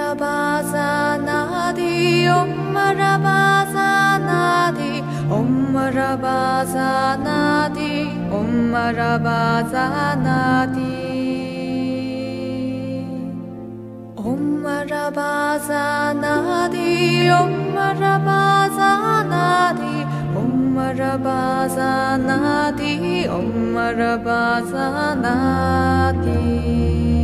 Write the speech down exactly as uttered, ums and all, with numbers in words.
Marabasa Nadi, Om Marabasa Nadi, Om Marabasa Nadi, Om Marabasa Nadi. Om Marabasa Nadi, Om Marabasa Nadi, Om Marabasa Nadi, Om Marabasa Nadi.